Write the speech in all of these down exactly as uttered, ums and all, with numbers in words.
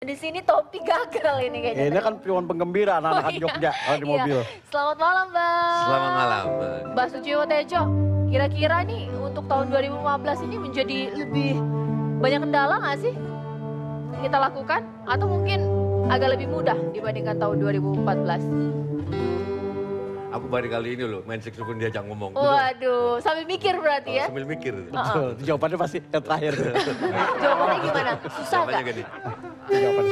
Di sini Tompi gagal ini kayaknya. Ini kan pion penggembira anak-anak Oh, iya. Jogja kalau di Iya. mobil. Selamat malam, Bang. Selamat malam. Mbak Suciwo Tejo, kira-kira nih untuk tahun dua ribu lima belas ini menjadi lebih banyak kendala nggak sih kita lakukan? Atau mungkin agak lebih mudah dibandingkan tahun dua ribu empat belas? Aku baru kali ini loh main saksofon diajak ngomong. Waduh, sambil mikir berarti ya? Sambil mikir. Betul, jawabannya pasti yang terakhir. Jawabannya gimana? Susah Jawabannya nggak? gini. Jawabannya.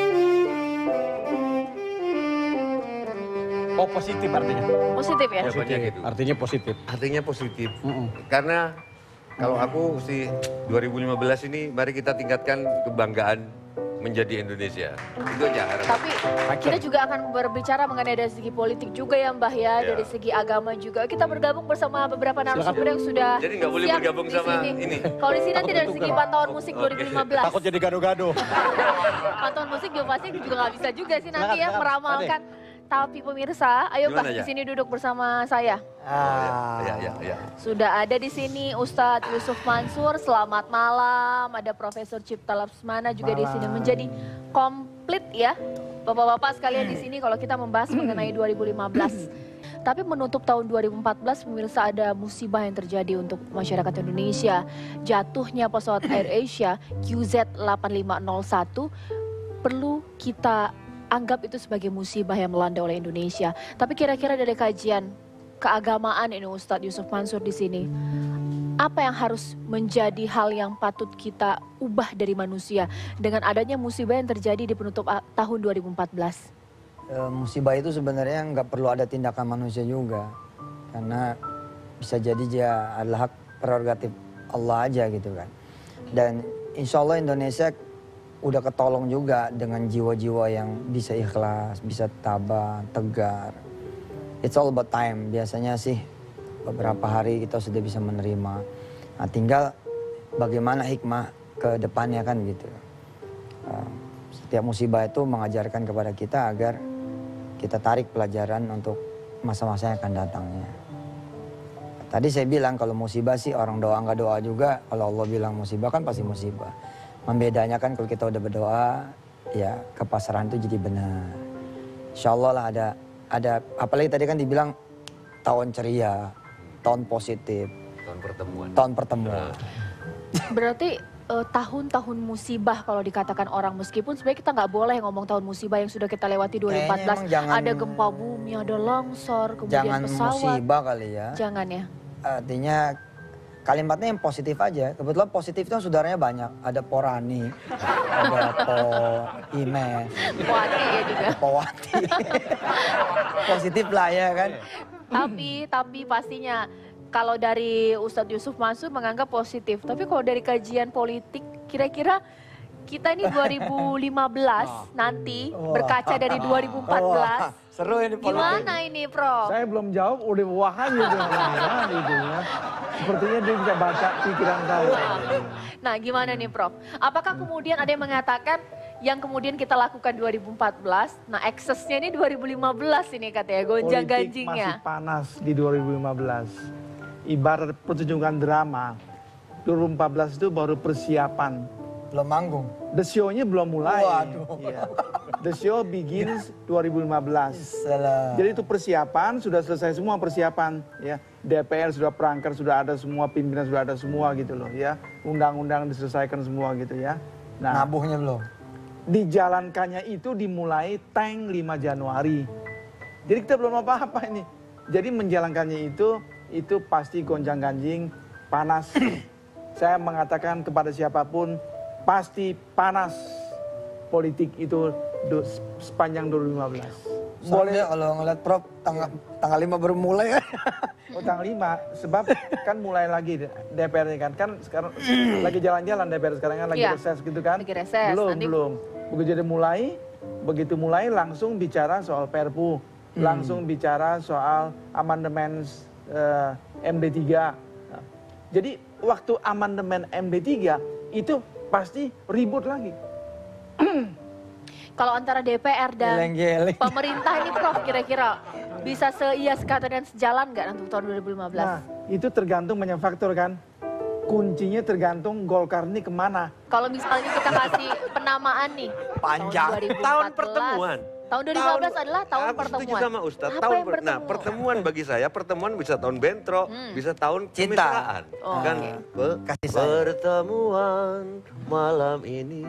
Oh positif artinya. Positif ya? Jawabannya gitu. Artinya positif. Artinya positif. Mm-mm. Karena kalau aku sih dua ribu lima belas ini mari kita tingkatkan kebanggaan menjadi Indonesia. Itu aja harapan. Tapi kita juga akan berbicara mengenai dari segi politik juga ya Mbah ya, Ya. dari segi agama juga. Kita bergabung bersama beberapa narasumber yang sudah Jadi nggak boleh siap bergabung di sama sini. ini? Kalau di sini nanti dari segi pantauan musik dua ribu lima belas. Takut jadi gaduh-gaduh. Pantauan musik juga pasti juga nggak bisa juga sih nanti Silakan, ya silakan. meramalkan. Tapi pemirsa, ayo Mbah Gimana, di ya? sini duduk bersama saya. Ah. Ya, ya, ya. Sudah ada di sini Ustadz Yusuf Mansur, selamat malam. Ada Profesor Cipta Lapsmana juga di sini menjadi komplit ya. Bapak-bapak sekalian di sini kalau kita membahas mengenai dua ribu lima belas. Tapi menutup tahun dua ribu empat belas pemirsa ada musibah yang terjadi untuk masyarakat Indonesia. Jatuhnya pesawat Air Asia Q Z delapan lima nol satu perlu kita anggap itu sebagai musibah yang melanda oleh Indonesia. Tapi kira-kira dari kajian keagamaan ini Ustadz Yusuf Mansur di sini, apa yang harus menjadi hal yang patut kita ubah dari manusia dengan adanya musibah yang terjadi di penutup tahun dua ribu empat belas? E, musibah itu sebenarnya nggak perlu ada tindakan manusia juga, karena bisa jadi dia adalah hak prerogatif Allah aja gitu kan. Dan insya Allah Indonesia udah ketolong juga dengan jiwa-jiwa yang bisa ikhlas, bisa tabah, tegar. It's all about time. Biasanya sih beberapa hari kita sudah bisa menerima. Nah, tinggal bagaimana hikmah ke depannya kan gitu. Uh, setiap musibah itu mengajarkan kepada kita agar kita tarik pelajaran untuk masa-masa yang akan datangnya. Tadi saya bilang kalau musibah sih orang doa nggak doa juga. Kalau Allah bilang musibah kan pasti musibah. Membedanya kan kalau kita udah berdoa, ya kepasrahan itu jadi benar. Insya Allah lah ada, ada apalagi tadi kan dibilang tahun ceria, tahun positif, Tahun pertemuan. tahun pertemuan. Berarti eh, tahun-tahun musibah kalau dikatakan orang, meskipun sebenarnya kita nggak boleh ngomong tahun musibah yang sudah kita lewati dua ribu empat belas. Kayaknya emang jangan- Ada gempa bumi, ada longsor, kemudian Jangan pesawat. musibah kali ya. Jangan ya. Artinya kalimatnya yang positif aja. Kebetulan positif itu saudaranya banyak. Ada Porani, ada Po Ime, Wati ya juga. ada Powati. Positif lah ya kan. Tapi, tapi pastinya kalau dari Ustadz Yusuf Mansur menganggap positif. Tapi kalau dari kajian politik, kira-kira kita ini dua ribu lima belas nanti berkaca dari dua ribu empat belas. Wah, seru ini politik. Gimana ini, Prof? Saya belum jawab, udah wah aja tuh. Nah, gitu ya. Sepertinya dia bisa baca pikiran saya. Nah, gimana nih, Prof? Apakah kemudian ada yang mengatakan yang kemudian kita lakukan dua ribu empat belas, nah eksesnya ini dua ribu lima belas ini katanya, Politik masih gonjang-ganjingnya. panas di dua ribu lima belas. Ibarat pertunjukan drama. dua ribu empat belas itu baru persiapan. Belum manggung. The show-nya belum mulai. Waduh. Iya. The show begins dua ribu lima belas. Salah. Jadi itu persiapan, sudah selesai semua persiapan. Ya, D P R sudah perangkat, sudah ada semua, pimpinan sudah ada semua gitu loh ya. Undang-undang diselesaikan semua gitu ya. Nah, Nabuhnya belum. dijalankannya itu dimulai tang lima Januari. Jadi kita belum apa-apa ini. Jadi menjalankannya itu, itu pasti gonjang-ganjing, panas. Saya mengatakan kepada siapapun, pasti panas politik itu do, sepanjang dua ribu lima belas. Boleh kalau ngeliat Prof tanggal tanggal lima baru mulai ya. Oh tanggal lima, sebab kan mulai lagi D P R-nya kan. Kan sekarang lagi jalan-jalan D P R sekarang kan lagi Iya, reses gitu kan. lagi reses, Belum, nanti- belum. Begitu jadi mulai, begitu mulai langsung bicara soal Perpu. Langsung bicara soal amandemen eh, M D tiga. Nah, jadi waktu amandemen M D tiga itu pasti ribut lagi. Kalau antara D P R dan Geleng-geleng. pemerintah ini, Prof, kira-kira bisa seias kata dan sejalan nggak untuk tahun dua ribu lima belas? Nah, itu tergantung banyak faktor kan. kuncinya tergantung Golkar ini kemana. Kalau misalnya kita kasih penamaan nih. Panjang. Tahun dua ribu empat belas. Tahun pertemuan. Tahun dua ribu lima belas adalah tahun aku pertemuan. setuju sama Ustadz. Apa Tahun yang per- nah, bertemu? pertemuan bagi saya, pertemuan bisa tahun bentrok, Hmm. bisa tahun Cinta. kemesraan. Oh, kan oke. pe- Kasih sayang. pertemuan malam ini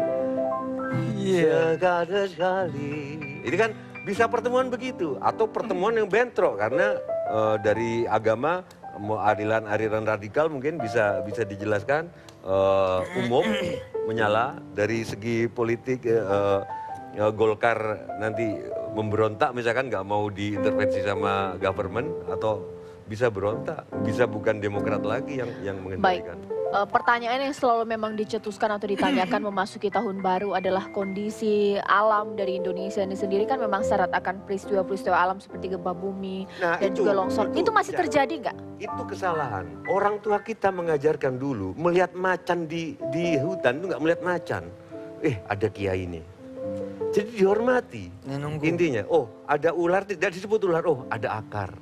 sekali sekali. Ini kan bisa pertemuan begitu atau pertemuan yang bentrok karena eh, dari agama mau aliran-aliran radikal mungkin bisa bisa dijelaskan eh, umum menyala dari segi politik eh, eh, eh, Golkar nanti memberontak misalkan nggak mau diintervensi sama government atau bisa berontak bisa bukan Demokrat lagi yang yang Baik, mengendalikan. Eh, pertanyaan yang selalu memang dicetuskan atau ditanyakan memasuki tahun baru adalah kondisi alam dari Indonesia ini sendiri kan memang syarat akan peristiwa-peristiwa alam seperti gempa bumi Nah, dan itu- juga longsor. itu- Itu, masih ya. terjadi nggak? Itu kesalahan. Orang tua kita mengajarkan dulu melihat macan di di hutan itu nggak melihat macan. Eh ada kiai ini. Jadi dihormati. Ini nunggu. Intinya, oh ada ular tidak disebut ular, oh ada akar.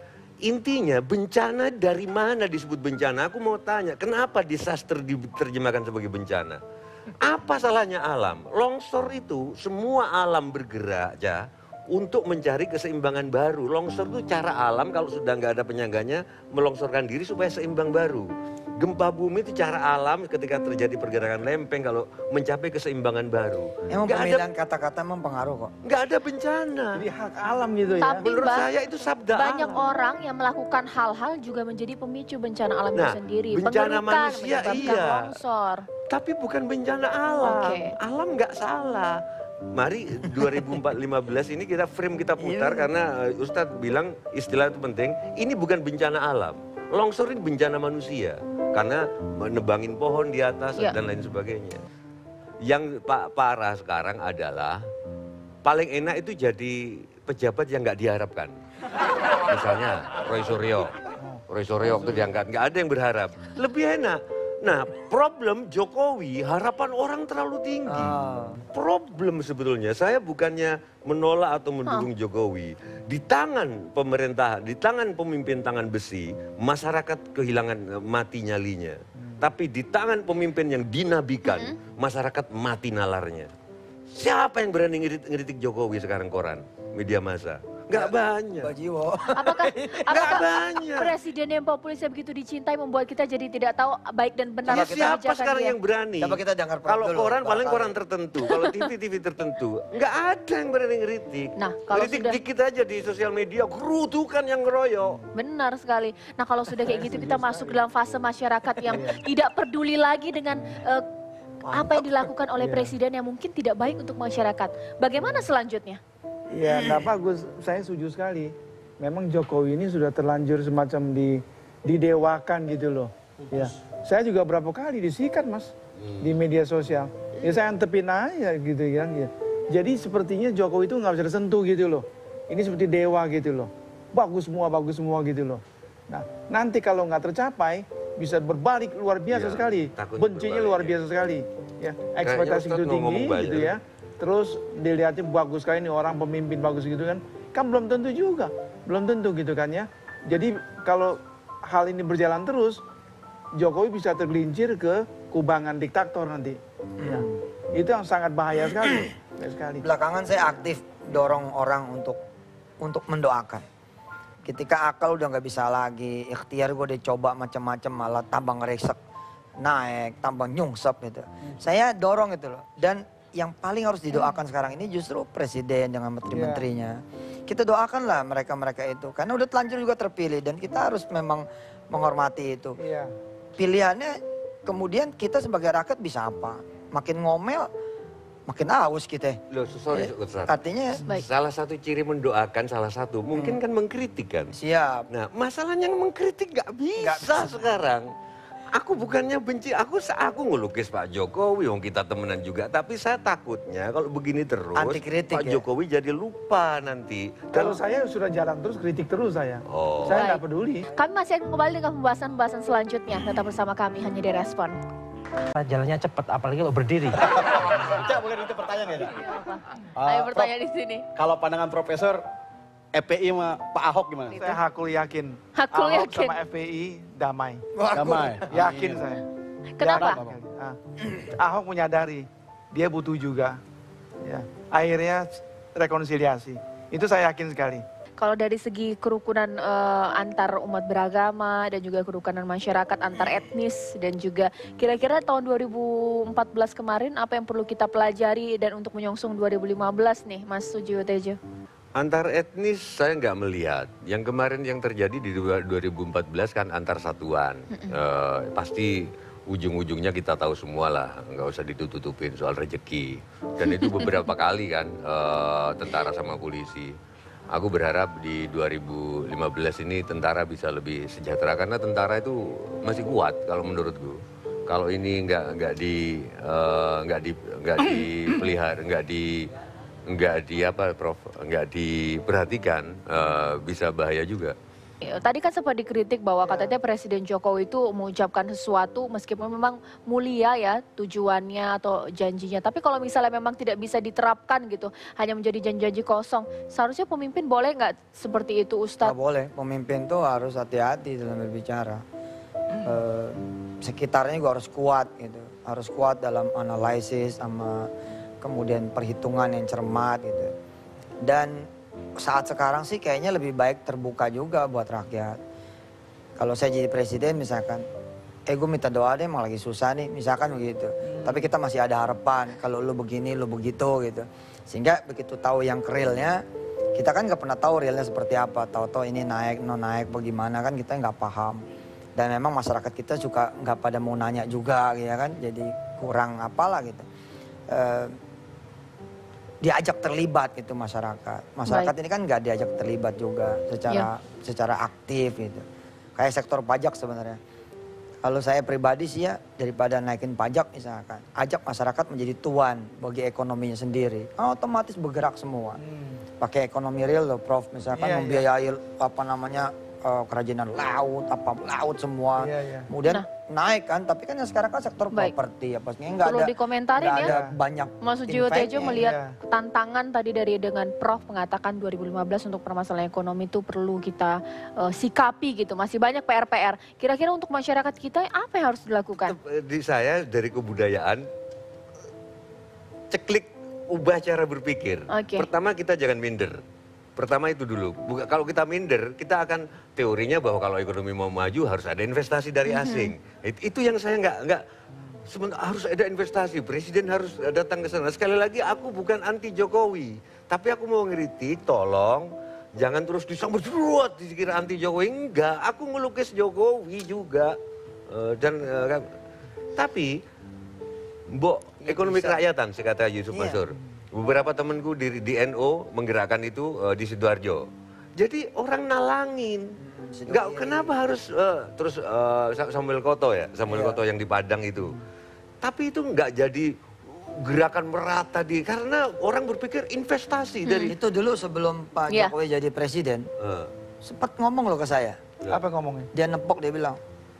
Intinya bencana dari mana disebut bencana? Aku mau tanya, kenapa disaster diterjemahkan sebagai bencana? Apa salahnya alam? Longsor itu semua alam bergerak ya untuk mencari keseimbangan baru. Longsor itu cara alam kalau sudah nggak ada penyangganya melongsorkan diri supaya seimbang baru. Gempa bumi itu cara alam ketika terjadi pergerakan lempeng kalau mencapai keseimbangan baru. Emang Nggak ada, pemilihan kata-kata memang pengaruh kok. nggak ada bencana. Jadi hak alam gitu ya. Tapi Menurut Mbak, saya itu sabda banyak alam. orang yang melakukan hal-hal juga menjadi pemicu bencana alam itu Nah, sendiri. bencana Pengerukan manusia, menyebabkan iya. longsor. Tapi bukan bencana alam. Oke. Alam nggak salah. Mari dua ribu lima belas ini kita frame kita putar karena uh, Ustadz bilang istilah itu penting. Ini bukan bencana alam. Longsor ini bencana manusia. Karena menebangin pohon di atas Ya. dan lain sebagainya. Yang pak parah sekarang adalah paling enak itu jadi pejabat yang nggak diharapkan. Misalnya Roy Suryo. Roy Suryo itu diangkat. Nggak ada yang berharap. Lebih enak. Nah, problem Jokowi, harapan orang terlalu tinggi. Ah. Problem sebetulnya, saya bukannya menolak atau mendukung Jokowi. Di tangan pemerintahan, di tangan pemimpin tangan besi, masyarakat kehilangan eh, mati nyalinya. Tapi di tangan pemimpin yang dinabikan, masyarakat mati nalarnya. Siapa yang berani ngeritik, ngeritik Jokowi sekarang koran, media massa? Nggak banyak. Bajiwo. Apakah, Nggak apakah banyak. presiden yang populisnya begitu dicintai membuat kita jadi tidak tahu baik dan benar Ya, siapa kebijakan sekarang dia? yang berani? Coba kita dengar Kalau dulu, koran paling Pak koran tertentu, kalau T V T V tertentu, nggak ada yang berani ngeritik. Nah, kalau ngeritik sudah- dikit aja di sosial media, gerutukan yang ngeroyok. Benar sekali. Nah kalau sudah kayak gitu kita masuk dalam fase masyarakat yang tidak peduli lagi dengan eh, apa yang dilakukan oleh presiden yang mungkin tidak baik untuk masyarakat. Bagaimana selanjutnya? Ya nggak bagus, saya setuju sekali. Memang Jokowi ini sudah terlanjur semacam di didewakan gitu loh. Ya, saya juga berapa kali disikat mas di media sosial. Ya saya antepin aja gitu kan. Ya. Jadi sepertinya Jokowi itu nggak bisa disentuh gitu loh. Ini seperti dewa gitu loh. Bagus semua, bagus semua gitu loh. Nah nanti kalau nggak tercapai bisa berbalik luar biasa Ya, sekali. takutnya Bencinya berbalik, luar ya. biasa sekali. Ya, ekspektasi Ustadz itu mau ngomong tinggi banyak. gitu ya. Terus dilihatnya bagus sekali nih orang pemimpin bagus gitu kan. Kan belum tentu juga. Belum tentu gitu kan ya. Jadi kalau hal ini berjalan terus, Jokowi bisa tergelincir ke kubangan diktator nanti. Ya. Itu yang sangat bahaya sekali. Bahaya sekali. Belakangan saya aktif dorong orang untuk untuk mendoakan. Ketika akal udah nggak bisa lagi, ikhtiar gue udah coba macam-macam malah tambah ngeresek, naik, tambah nyungsep gitu. Saya dorong itu loh. Dan yang paling harus didoakan sekarang ini justru presiden dengan menteri-menterinya. Kita doakanlah mereka-mereka itu karena udah telanjur juga terpilih dan kita harus memang menghormati itu. Iya. Pilihannya kemudian kita sebagai rakyat bisa apa? Makin ngomel, makin aus kita. Loh, sorry, Ustadz. Artinya Baik. Salah satu ciri mendoakan, salah satu mungkin kan mengkritik kan. siap. Nah, masalahnya yang mengkritik nggak bisa, Nggak bisa. sekarang. Aku bukannya benci, aku aku ngelukis Pak Jokowi, wong kita temenan juga. Tapi saya takutnya kalau begini terus, Anti kritik Pak ya? Jokowi jadi lupa nanti. Kalau Dan saya sudah jalan terus, kritik terus saya. Oh. Saya nggak Baik. peduli. Kami masih akan kembali dengan pembahasan-pembahasan selanjutnya. Tetap bersama kami hanya di Respon. Jalannya cepat, apalagi kalau berdiri. Cak, bukan itu pertanyaan ya, Cak? Apa? Ah, Ayo Prof. bertanya di sini. Kalau pandangan profesor, F P I sama Pak Ahok gimana? Saya hakul yakin. Hakul Ahok yakin. sama F P I damai. Damai. Yakin Amin. saya. Kenapa? Yakin. Ah. Ahok menyadari dia butuh juga. Ya. Akhirnya rekonsiliasi. Itu saya yakin sekali. Kalau dari segi kerukunan eh, antar umat beragama dan juga kerukunan masyarakat antar etnis dan juga kira-kira tahun dua ribu empat belas kemarin apa yang perlu kita pelajari dan untuk menyongsong dua ribu lima belas nih Mas Sujiwo Tejo? Antar etnis saya nggak melihat. Yang kemarin yang terjadi di dua ribu empat belas kan antar satuan. Eh, pasti ujung-ujungnya kita tahu semua lah, nggak usah ditutupin soal rezeki. Dan itu beberapa kali kan eh, tentara sama polisi. Aku berharap di dua ribu lima belas ini tentara bisa lebih sejahtera karena tentara itu masih kuat kalau menurutku. Kalau ini nggak nggak di eh, nggak di nggak dipelihara, nggak di nggak di apa Prof, nggak diperhatikan eh, bisa bahaya juga. Ya, tadi kan sempat dikritik bahwa katanya Presiden Jokowi itu mengucapkan sesuatu meskipun memang mulia ya tujuannya atau janjinya. Tapi kalau misalnya memang tidak bisa diterapkan gitu, hanya menjadi janji-janji kosong, seharusnya pemimpin boleh nggak seperti itu Ustadz? Nggak boleh, pemimpin tuh harus hati-hati dalam berbicara. Eh, sekitarnya juga harus kuat gitu, harus kuat dalam analisis sama kemudian perhitungan yang cermat gitu. Dan saat sekarang sih kayaknya lebih baik terbuka juga buat rakyat. Kalau saya jadi presiden misalkan, eh gue minta doa deh, emang lagi susah nih, misalkan begitu. Tapi kita masih ada harapan, kalau lu begini, lu begitu gitu. Sehingga begitu tahu yang realnya, kita kan nggak pernah tahu realnya seperti apa. Tahu-tahu ini naik, no naik, bagaimana kan kita nggak paham. Dan memang masyarakat kita juga nggak pada mau nanya juga, ya kan. Jadi kurang apalah gitu. Uh, diajak terlibat gitu masyarakat. Masyarakat Baik. ini kan nggak diajak terlibat juga secara secara aktif gitu. Kayak sektor pajak sebenarnya. Kalau saya pribadi sih ya daripada naikin pajak misalkan, ajak masyarakat menjadi tuan bagi ekonominya sendiri. Oh, otomatis bergerak semua. Pakai ekonomi real loh Prof, misalkan Iya, iya. membiayai apa namanya eh, kerajinan laut, apa laut semua. Iya, iya. Kemudian Nah. naik kan, tapi kan yang sekarang kan sektor Baik. properti apa sih nggak Perlu ada dikomentarin nggak ya. ada banyak Mas Sujiwo Tejo impact-nya. melihat iya. tantangan tadi dari dengan Prof mengatakan dua ribu lima belas untuk permasalahan ekonomi itu perlu kita eh, sikapi gitu. Masih banyak P R P R. Kira-kira untuk masyarakat kita apa yang harus dilakukan? Di saya dari kebudayaan, ceklik ubah cara berpikir. Oke. Pertama kita jangan minder. Pertama itu dulu. Bukan, kalau kita minder, kita akan teorinya bahwa kalau ekonomi mau maju harus ada investasi dari asing. It- Itu yang saya nggak nggak. Sebentar, harus ada investasi. Presiden harus datang ke sana. Sekali lagi aku bukan anti Jokowi, tapi aku mau ngeritik. Tolong jangan terus disambut ruwet dikira anti Jokowi. Enggak, aku ngelukis Jokowi juga. Eh, dan eh, kan- tapi Mbok, ekonomi kerakyatan, sekata Yusuf Iya. Mansur. Beberapa temanku di, di N O menggerakkan itu eh, di Sidoarjo. Jadi orang nalangin. Sido Nggak, kiri. kenapa harus eh, terus eh, Sa- Samuel Koto ya, Samuel Iya. Koto yang di Padang itu. Tapi itu nggak jadi gerakan merata di, karena orang berpikir investasi dari. Itu dulu sebelum Pak Iya. Jokowi jadi presiden, Eh, sempat ngomong loh ke saya. Apa ngomongnya? Dia nepok, dia bilang,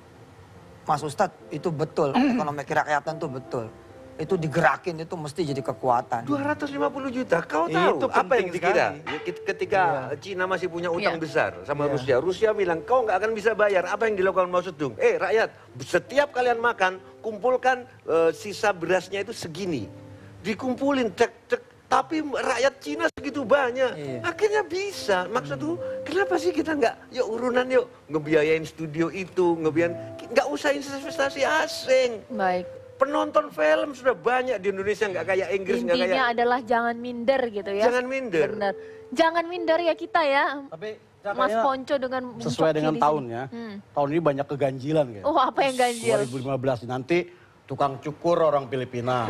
Mas Ustadz itu betul, ekonomi kerakyatan itu betul. Itu digerakin, itu mesti jadi kekuatan. dua ratus lima puluh juta, kau Itu tahu apa yang penting dikira? sekali. Ya, ket- Ketika Cina masih punya utang Iya. besar sama Iya. Rusia, Rusia bilang kau nggak akan bisa bayar. Apa yang dilakukan Mao Zedong? Eh rakyat, setiap kalian makan, kumpulkan eh, sisa berasnya itu segini, dikumpulin, cek cek. Tapi rakyat Cina segitu banyak, Iya. akhirnya bisa. Maksudku, kenapa sih kita nggak, yuk urunan yuk, ngebiayain studio itu, ngebiayain, nggak usah investasi asing. Baik. Penonton film sudah banyak di Indonesia, nggak kayak Inggris, nggak kayak. Intinya adalah jangan minder gitu ya. Jangan minder. Benar. Jangan minder ya kita ya. Tapi Mas katanya Ponco dengan Bung sesuai Coki dengan di sini. tahunnya, Hmm. tahun ini banyak keganjilan kayak. Oh, apa yang ganjil? dua ribu lima belas nanti tukang cukur orang Filipina,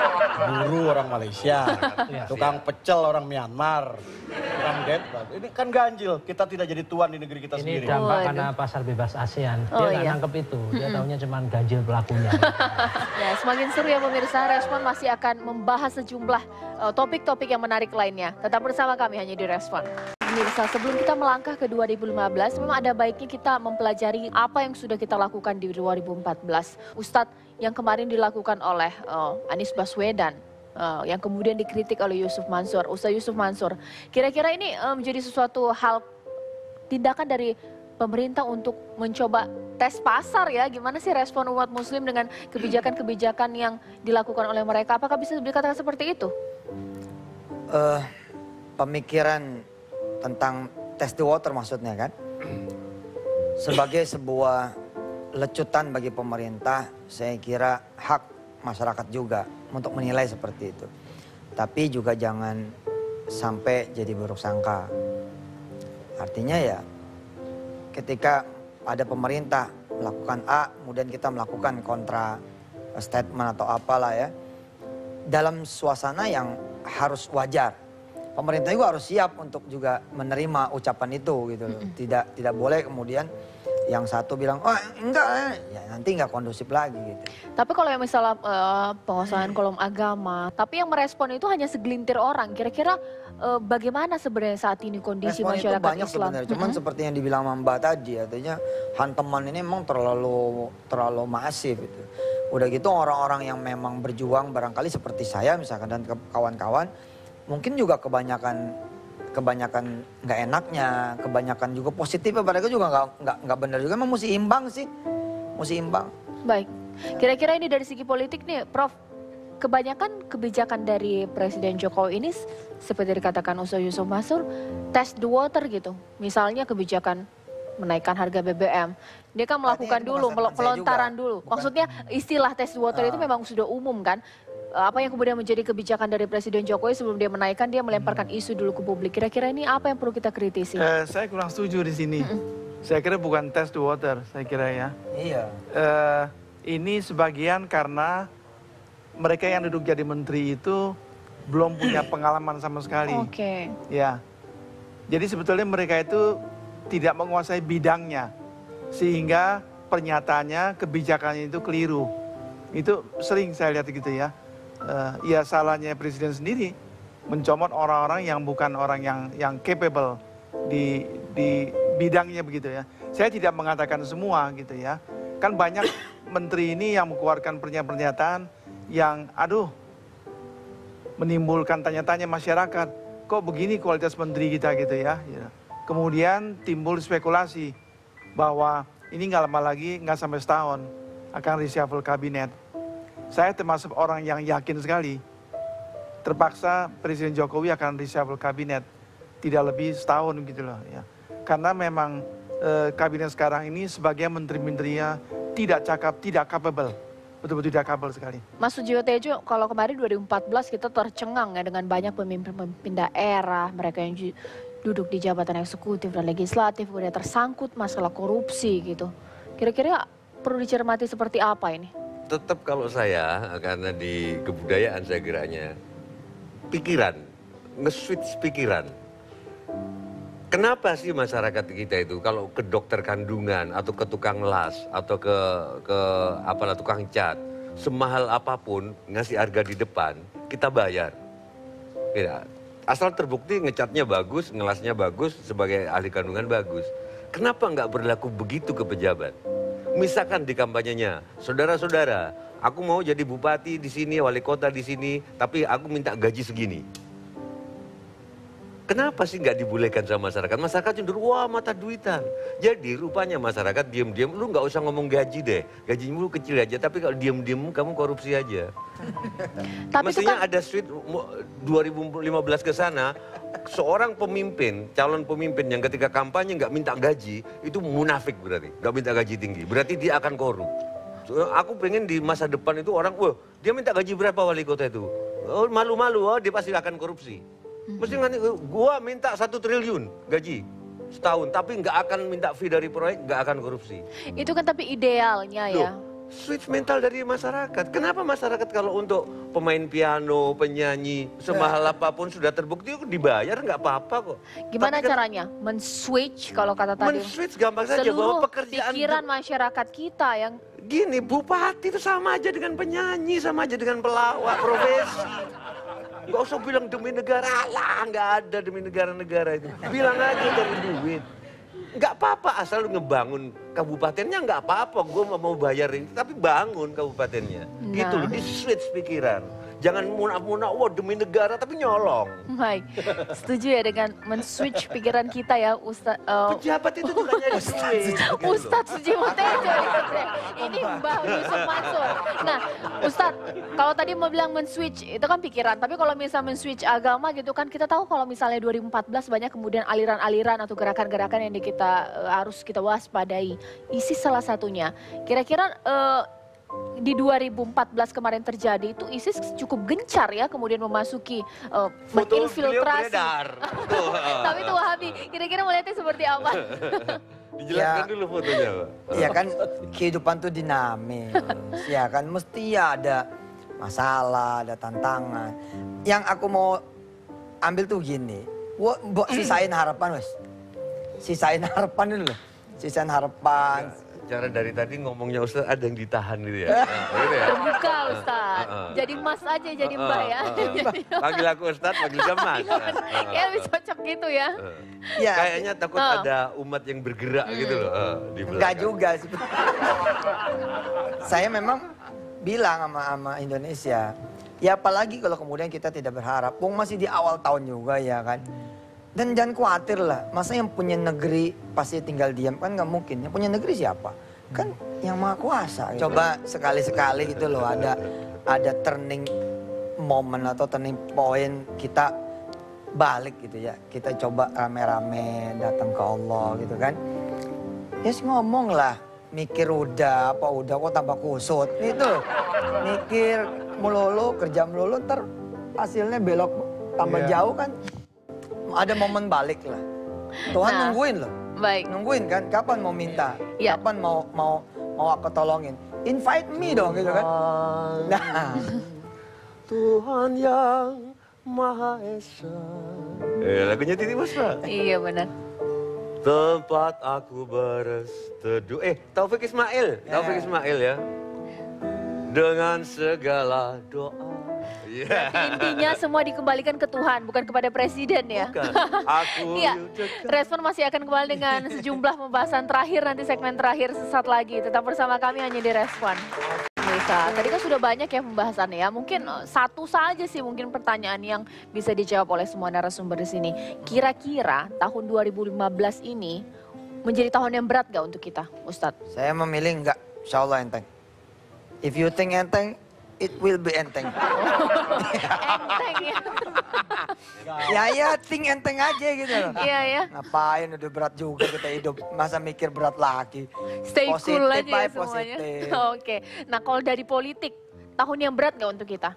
guru orang Malaysia, tukang pecel orang Myanmar, tukang deadbat. Ini kan ganjil, kita tidak jadi tuan di negeri kita Ini sendiri. dampak Waduh. karena pasar bebas ASEAN. Dia Oh, nggak iya. nangkep itu. Dia taunya cuma ganjil pelakunya. Ya, semakin seru ya pemirsa, Respon masih akan membahas sejumlah uh, topik-topik yang menarik lainnya. Tetap bersama kami hanya di Respon. Pemirsa, sebelum kita melangkah ke dua ribu lima belas, memang ada baiknya kita mempelajari apa yang sudah kita lakukan di dua ribu empat belas. Ustadz, yang kemarin dilakukan oleh uh, Anies Baswedan, uh, yang kemudian dikritik oleh Yusuf Mansur, Ustaz Yusuf Mansur. Kira-kira ini uh, menjadi sesuatu hal tindakan dari pemerintah untuk mencoba tes pasar ya, gimana sih respon umat muslim dengan kebijakan-kebijakan yang dilakukan oleh mereka? Apakah bisa dikatakan seperti itu? Uh, pemikiran tentang test the water maksudnya kan, sebagai sebuah lecutan bagi pemerintah, saya kira hak masyarakat juga untuk menilai seperti itu. Tapi juga jangan sampai jadi buruk sangka. Artinya ya, ketika ada pemerintah melakukan A, kemudian kita melakukan kontra statement atau apalah ya, dalam suasana yang harus wajar. Pemerintah juga harus siap untuk juga menerima ucapan itu gitu loh. Tidak tidak boleh kemudian yang satu bilang, oh enggak, ya nanti enggak kondusif lagi gitu. Tapi kalau yang misalnya uh, penguasaan kolom agama, tapi yang merespon itu hanya segelintir orang. Kira-kira uh, bagaimana sebenarnya saat ini kondisi Respon masyarakat itu banyak Islam? sebenarnya, cuman mm-hmm. seperti yang dibilang Mbak tadi, artinya hantaman ini memang terlalu terlalu masif itu. Udah gitu orang-orang yang memang berjuang barangkali seperti saya misalkan dan kawan-kawan, mungkin juga kebanyakan kebanyakan nggak enaknya, kebanyakan juga positifnya, mereka juga nggak nggak nggak benar juga, memang mesti imbang sih, mesti imbang. Baik, kira-kira ini dari segi politik nih, Prof, kebanyakan kebijakan dari Presiden Jokowi ini seperti dikatakan Ustaz Yusuf Mansur, test the water gitu, misalnya kebijakan menaikkan harga B B M, dia kan melakukan dulu pelontaran dulu, maksudnya istilah test the water uh. itu memang sudah umum kan. Apa yang kemudian menjadi kebijakan dari Presiden Jokowi sebelum dia menaikkan, dia melemparkan isu dulu ke publik. Kira-kira ini apa yang perlu kita kritisi? Uh, saya kurang setuju di sini. Mm-mm. Saya kira bukan test the water, saya kira ya. Iya. Uh, ini sebagian karena mereka yang duduk jadi menteri itu belum punya pengalaman sama sekali. Oke. Okay. Ya. Jadi sebetulnya mereka itu tidak menguasai bidangnya, sehingga pernyataannya, kebijakannya itu keliru. Itu sering saya lihat gitu ya. Uh, ya salahnya presiden sendiri mencomot orang-orang yang bukan orang yang yang capable di di bidangnya begitu ya. Saya tidak mengatakan semua gitu ya. Kan banyak menteri ini yang mengeluarkan pernyataan-pernyataan yang aduh menimbulkan tanya-tanya masyarakat. Kok begini kualitas menteri kita gitu ya. Ya. Kemudian timbul spekulasi bahwa ini nggak lama lagi, nggak sampai setahun akan reshuffle kabinet. Saya termasuk orang yang yakin sekali, terpaksa Presiden Jokowi akan reshuffle kabinet, tidak lebih setahun gitu loh ya. Karena memang eh, kabinet sekarang ini sebagian menteri-menterinya tidak cakap, tidak capable, betul-betul tidak capable sekali. Mas Sujiwo Tejo, kalau kemarin dua ribu empat belas kita tercengang ya dengan banyak pemimpin-pemimpin daerah, mereka yang duduk di jabatan eksekutif dan legislatif, kemudian tersangkut masalah korupsi gitu. Kira-kira perlu dicermati seperti apa ini? Tetap kalau saya, karena di kebudayaan saya kiranya, pikiran, nge-switch pikiran. Kenapa sih masyarakat kita itu kalau ke dokter kandungan atau ke tukang las atau ke ke apalah tukang cat, semahal apapun ngasih harga di depan, kita bayar. Ya, asal terbukti ngecatnya bagus, ngelasnya bagus, sebagai ahli kandungan bagus. Kenapa nggak berlaku begitu ke pejabat? Misalkan di kampanyenya, saudara-saudara, aku mau jadi bupati di sini, wali kota di sini, tapi aku minta gaji segini. Kenapa sih nggak dibolehkan sama masyarakat? Masyarakat cenderung, wah mata duitan. Jadi rupanya masyarakat diam-diam, lu nggak usah ngomong gaji deh. Gajimu lu kecil aja, tapi kalau diam-diam kamu korupsi aja. Tapi mestinya kan ada switch dua ribu lima belas ke sana, seorang pemimpin, calon pemimpin yang ketika kampanye nggak minta gaji, itu munafik berarti. Nggak minta gaji tinggi, berarti dia akan korup. So, aku pengen di masa depan itu orang, wah dia minta gaji berapa wali kota itu? Oh, malu-malu, oh, dia pasti akan korupsi. Mesti nanti gua minta satu triliun gaji setahun, tapi nggak akan minta fee dari proyek, nggak akan korupsi. Itu kan tapi idealnya ya. Loh, switch mental dari masyarakat. Kenapa masyarakat kalau untuk pemain piano, penyanyi, semahal apapun sudah terbukti dibayar nggak apa-apa kok. Gimana kan, caranya? Men-switch kalau kata tadi. Men-switch gampang saja bahwa pekerjaan pikiran masyarakat kita yang gini, bupati itu sama aja dengan penyanyi, sama aja dengan pelawak, profesi. Gak usah bilang demi negara, lah nggak ada demi negara-negara itu. Bilang aja dari duit. Nggak apa-apa asal lu ngebangun kabupatennya, nggak apa-apa. Gue mau bayarin, tapi bangun kabupatennya. Nah. Gitu loh, di switch pikiran. Jangan munak-munak, wah demi negara tapi nyolong. Baik, setuju ya dengan men-switch pikiran kita ya Ustadz. Uh, Pejabat itu juga nyari duit. Ustadz Sujiwo Tejo ini Mbah Yusuf Mansur. Nah Ustadz, kalau tadi mau bilang men-switch itu kan pikiran, tapi kalau misalnya men-switch agama gitu kan kita tahu kalau misalnya dua ribu empat belas banyak kemudian aliran-aliran atau gerakan-gerakan yang di kita uh, harus kita waspadai. ISIS salah satunya. Kira-kira uh, di dua ribu empat belas kemarin terjadi itu ISIS cukup gencar ya kemudian memasuki uh, menginfiltrasi. Tapi itu Wahabi, kira-kira melihatnya seperti apa? Dijelaskan Ya. dulu fotonya, Pak. Ya kan kehidupan tuh dinamis, ya kan mesti ada masalah, ada tantangan. Yang aku mau ambil tuh gini, wo, bo, sisain harapan wes, sisain harapan dulu, sisain harapan. Cara dari tadi ngomongnya Ustaz ada yang ditahan gitu ya. Nah, gitu ya. Terbuka Ustadz, jadi mas aja jadi mbak ya. Panggil aku Ustaz, panggil dia Mas. Ya lebih cocok gitu ya. Ya, Kayaknya takut Ah. ada umat yang bergerak gitu loh. eh, di enggak belakang. juga sih. Saya memang bilang sama sama Indonesia, ya apalagi kalau kemudian kita tidak berharap. Wong masih di awal tahun juga ya kan. Dan jangan khawatir lah, masa yang punya negeri pasti tinggal diam, kan nggak mungkin. Yang punya negeri siapa? Kan yang maha kuasa. Gitu. Coba sekali-sekali gitu loh, ada ada turning moment atau turning point kita balik gitu ya. Kita coba rame-rame datang ke Allah gitu kan. Ya yes, ngomong lah, mikir udah apa udah kok tambah kusut. Itu mikir melulu, kerja melulu, ntar hasilnya belok tambah Iya. jauh kan. Ada momen balik lah. Tuhan Nah, nungguin loh. Baik. Nungguin kan, kapan mau minta? Iya. Kapan mau mau mau aku tolongin? Invite me dong gitu kan. Nah, Tuhan yang Maha Esa. Eh, lagunya Titi Puspa. Iya benar. Tempat aku berteduh. Eh, Taufik Ismail. Taufik Ya. Ismail ya. Dengan segala doa. Iya. Intinya semua dikembalikan ke Tuhan, bukan kepada presiden ya. Bukan. Aku Iya, dekat. Respon masih akan kembali dengan sejumlah pembahasan terakhir nanti segmen terakhir sesaat lagi. Tetap bersama kami hanya di Respon. Pemirsa, tadi kan sudah banyak ya pembahasannya ya. Mungkin eh, satu saja sih mungkin pertanyaan yang bisa dijawab oleh semua narasumber di sini. Kira-kira tahun dua ribu lima belas ini menjadi tahun yang berat gak untuk kita, Ustadz? saya memilih enggak, insya Allah enteng. If you think enteng, it will be enteng. Enteng ya. Ya ya, think enteng aja gitu loh. Iya ya. Ngapain udah berat juga kita hidup, masa mikir berat lagi. Stay Positif, cool aja ya Pak, semuanya. positif. Oke. Nah kalau dari politik, tahun yang berat gak untuk kita?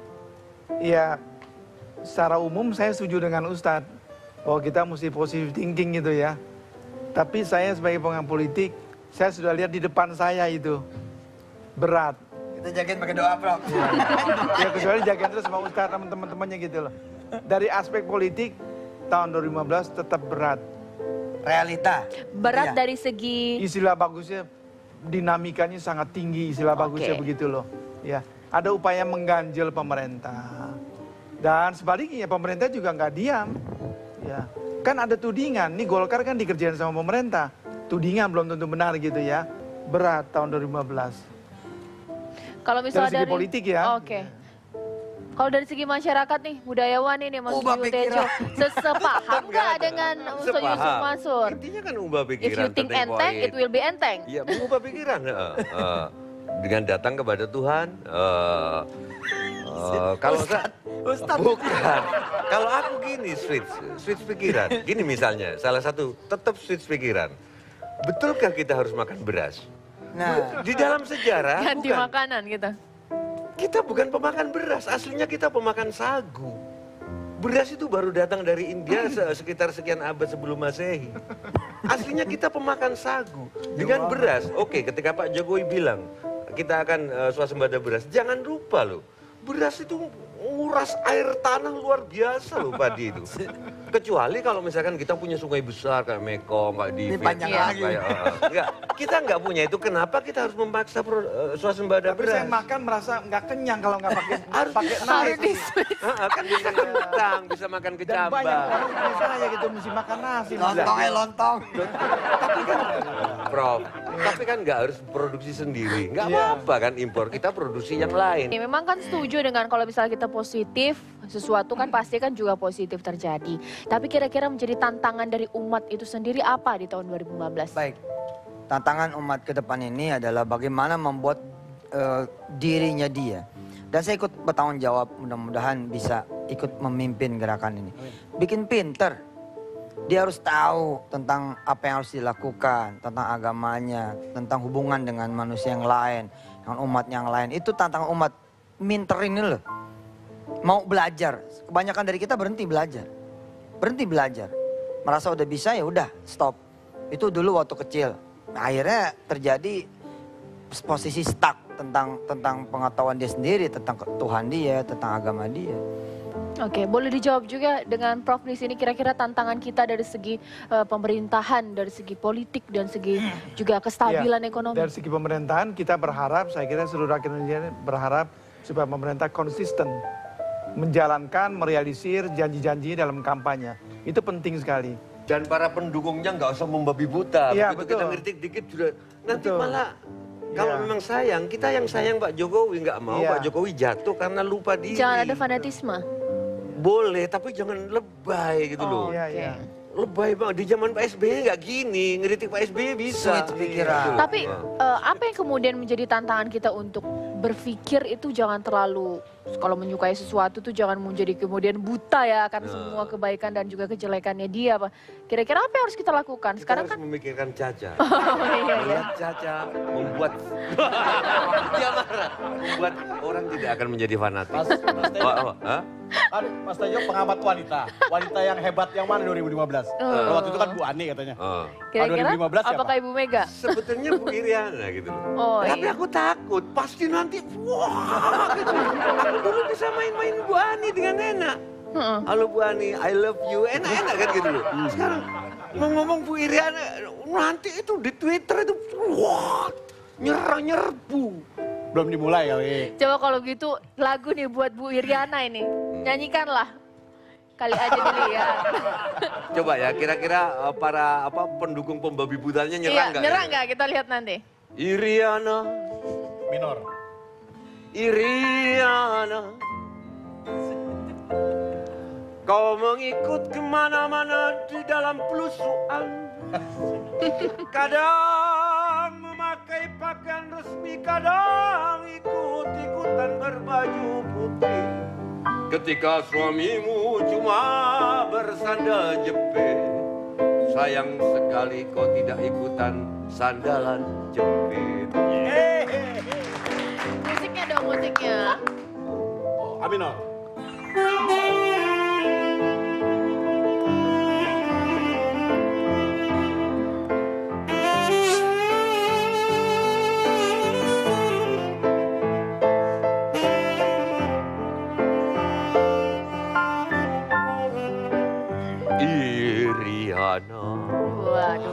Ya, secara umum saya setuju dengan Ustadz bahwa kita mesti positive thinking gitu ya. Tapi saya sebagai pengambil politik, saya sudah lihat di depan saya itu berat. Kita jagain pakai doa, Bro. Ya kecuali jagain terus sama Ustadz sama teman-temannya gitu loh. Dari aspek politik, tahun dua ribu lima belas tetap berat. Realita. Berat Iya. dari segi Istilah bagusnya, dinamikanya sangat tinggi, istilah Oke. bagusnya begitu loh. Ya, ada upaya mengganjel pemerintah. Dan sebaliknya pemerintah juga nggak diam. Ya, kan ada tudingan. Nih Golkar kan dikerjain sama pemerintah. Tudingan belum tentu benar gitu ya. Berat tahun dua ribu lima belas. kalau misalnya Dari segi dari politik ya. Oke. Kalau dari segi masyarakat nih, budayawan ini Mas Ubah Sujiwo Tejo, pikiran. sesepaham nggak dengan Ustaz Yusuf Sepaham. Mansur? Intinya kan ubah If pikiran. you think turning enteng, point. it will be enteng. Iya, mengubah pikiran. eh, eh. Dengan datang kepada Tuhan. eh, eh, kalau saya, Ustadz. bukan. Kalau aku gini, switch, switch pikiran. Gini misalnya, salah satu tetap switch pikiran. Betulkah kita harus makan beras? Nah, Di dalam sejarah, Ganti bukan. makanan gitu. Kita bukan pemakan beras, aslinya kita pemakan sagu. Beras itu baru datang dari India se- sekitar sekian abad sebelum Masehi. Aslinya kita pemakan sagu. Dengan beras, oke ketika Pak Jokowi bilang kita akan uh, swasembada beras, jangan lupa loh. Beras itu menguras air tanah luar biasa loh padi itu. Kecuali kalau misalkan kita punya sungai besar kayak Mekong, kayak di Ini panjang Vietnam, lagi. kayak, uh, enggak, kita nggak punya itu. Kenapa kita harus memaksa pro, uh, swasembada Tapi beras? saya makan merasa nggak kenyang kalau nggak pakai Harus pakai bisa. nasi. Harus di-switch. Ah, kan bisa kentang, bisa makan Dan banyak kecambah. orang di saya gitu mesti makan nasi. Lontong ya lontong. Tapi kan, Prof, tapi kan nggak harus produksi sendiri. Nggak Iya. apa-apa kan impor, kita produksi yang lain. Ya, memang kan setuju dengan kalau misalnya kita positif, sesuatu kan pasti kan juga positif terjadi. Tapi kira-kira menjadi tantangan dari umat itu sendiri apa di tahun dua ribu lima belas? Baik, tantangan umat ke depan ini adalah bagaimana membuat eh, dirinya dia. Dan saya ikut bertanggung jawab, mudah-mudahan bisa ikut memimpin gerakan ini. Bikin pinter. Dia harus tahu tentang apa yang harus dilakukan, tentang agamanya, tentang hubungan dengan manusia yang lain, dengan umat yang lain. Itu tantangan umat, minter ini loh. Mau belajar, kebanyakan dari kita berhenti belajar. Berhenti belajar. Merasa udah bisa ya udah stop. Itu dulu waktu kecil. Akhirnya terjadi posisi stuck tentang tentang pengetahuan dia sendiri, tentang Tuhan dia, tentang agama dia. Oke, boleh dijawab juga dengan Prof di sini kira-kira tantangan kita dari segi eh, pemerintahan, dari segi politik dan segi juga kestabilan Ya, ekonomi. dari segi pemerintahan kita berharap, saya kira seluruh rakyat Indonesia berharap supaya pemerintah konsisten menjalankan, merealisir janji-janji dalam kampanye. Itu penting sekali. Dan para pendukungnya nggak usah membabi buta. Iya, Begitu kita betul. ngeritik dikit sudah. Nanti Betul. malah kalau Iya. memang sayang, kita yang sayang Pak Jokowi nggak mau Iya. Pak Jokowi jatuh karena lupa diri. Jangan ada fanatisme. Boleh, tapi jangan lebay gitu loh. Oh, Iya, oke. iya. Lebay banget. Di zaman Pak S B Y nggak gini. Ngeritik Pak S B Y bisa. Sweet pikiran. Tapi eh, apa yang kemudian menjadi tantangan kita untuk berpikir itu jangan terlalu, kalau menyukai sesuatu tuh jangan menjadi kemudian buta ya akan Nah. semua kebaikan dan juga kejelekannya dia. Apa? Kira-kira apa yang harus kita lakukan? Kita Sekarang harus kan memikirkan Caca. oh, iya, iya. Melihat Caca membuat dia marah, membuat orang tidak akan menjadi fanatik. Mas, Mas Tejo, Oh, oh, hah? kan Mas Tejo pengamat wanita. Wanita yang hebat yang mana dua ribu lima belas? Kalau waktu itu kan Bu Ani katanya. Oh. Kira-kira dua ribu lima belas siapa? apakah Ibu Mega? Sebetulnya Bu Iriana gitu loh. Oh, Tapi iya. aku takut, pasti nanti wah gitu. Aku dulu bisa main-main Bu Ani dengan enak. Heeh. Halo Bu Ani, I love you, enak-enak kan gitu loh. Sekarang mau ngomong Bu Iriana, nanti itu di Twitter itu wah nyerang-nyerbu. Belum dimulai kali. Coba kalau gitu lagu nih buat Bu Iriana ini. Nyanyikanlah. Kali aja dilihat. Coba ya, kira-kira uh, para apa pendukung pembabi butanya Iya, nyerang nggak? nyerang ya? nggak? Kita lihat nanti. Iriana, Minor. Iriana, kau mengikut kemana-mana di dalam pelusuan. Kadang memakai pakaian resmi, kadang ikut-ikutan berbaju putih. Ketika suamimu cuma bersandal jepit, sayang sekali kau tidak ikutan sandalan jepit. Musiknya dong, musiknya. Oh, A minor. Iriana. Waduh.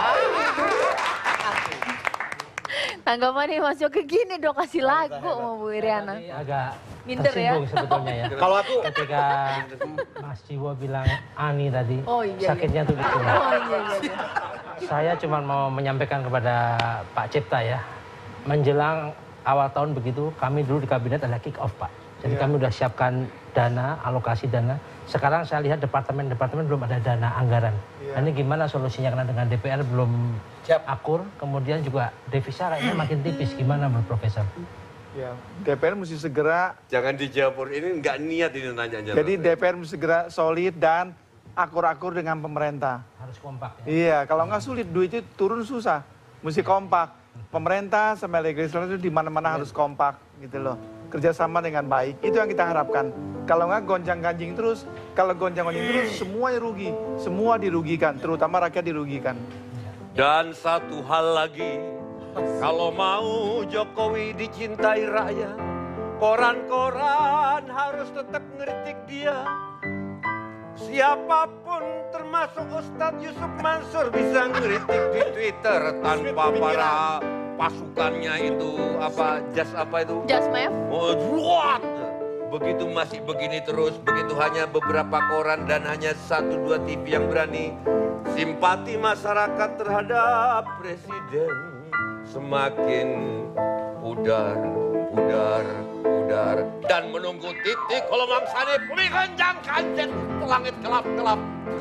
Tanggapannya Mas Yoke gini dong kasih lagu sama Bu Iriana. Tadi agak Minder ya. tersinggung sebetulnya ya. Kalau aku Ketika Mas Jiwo bilang Ani tadi, Oh, iya, iya. sakitnya tuh di sini. Oh iya iya. iya. Saya cuma mau menyampaikan kepada Pak Cipta ya, menjelang awal tahun begitu, kami dulu di kabinet adalah kick off Pak. Jadi kami udah siapkan dana, alokasi dana. Sekarang saya lihat departemen-departemen belum ada dana anggaran. Nah, ini gimana solusinya karena dengan D P R belum Siap. akur, kemudian juga devisa kayaknya makin tipis. Gimana menurut Profesor? Ya, D P R mesti segera. Jangan dijawab, ini nggak niat ini nanya. Jadi D P R mesti segera solid dan akur-akur dengan pemerintah. Harus kompak ya. Iya, kalau nggak sulit duitnya turun susah. Mesti kompak. Pemerintah sama legislatif di mana-mana harus kompak gitu loh. Kerjasama dengan baik. Itu yang kita harapkan. Kalau nggak gonjang-ganjing terus, kalau gonjang-ganjing terus semuanya rugi. Semua dirugikan, terutama rakyat dirugikan. Dan satu hal lagi, kalau mau Jokowi dicintai rakyat, Koran-koran harus tetap ngeritik dia. Siapapun termasuk Ustadz Yusuf Mansur bisa ngeritik di Twitter tanpa para pasukannya itu apa jas apa itu? Jasmev. Oh, what? Begitu masih begini terus, begitu hanya beberapa koran dan hanya satu dua T V yang berani. Simpati masyarakat terhadap presiden semakin pudar, pudar, pudar. Dan menunggu titik kalau Mang Sani bumi kenjang kanjet ke langit gelap-gelap.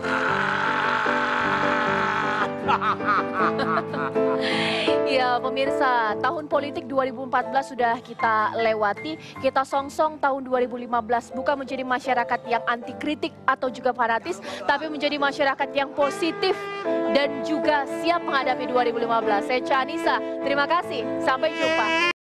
Ya pemirsa, tahun politik dua ribu empat belas sudah kita lewati. Kita songsong tahun dua ribu lima belas bukan menjadi masyarakat yang anti kritik atau juga fanatis, tapi menjadi masyarakat yang positif dan juga siap menghadapi dua ribu lima belas. Saya Ca Anissa, terima kasih, sampai jumpa.